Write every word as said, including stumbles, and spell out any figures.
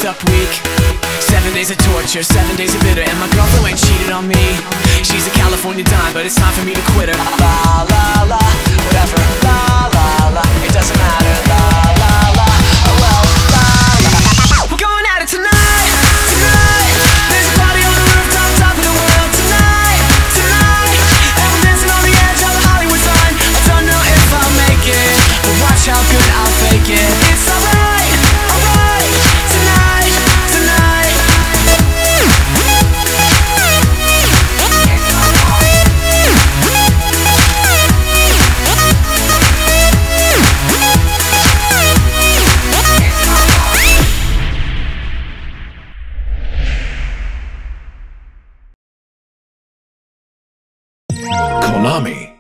up week. Seven days of torture, seven days of bitter, and my girlfriend went and cheated on me. She's a California dime, but it's time for me to quit her. La la la, whatever. La la la, it doesn't matter. La la la, oh well. La la. We're going at it tonight, tonight. There's a party on the rooftop, top of the world. Tonight, tonight, and we're dancing on the edge of the Hollywood sign. I don't know if I'll make it, but watch how good I'll fake it. It's alright, alright. Tonight, tonight. Konami.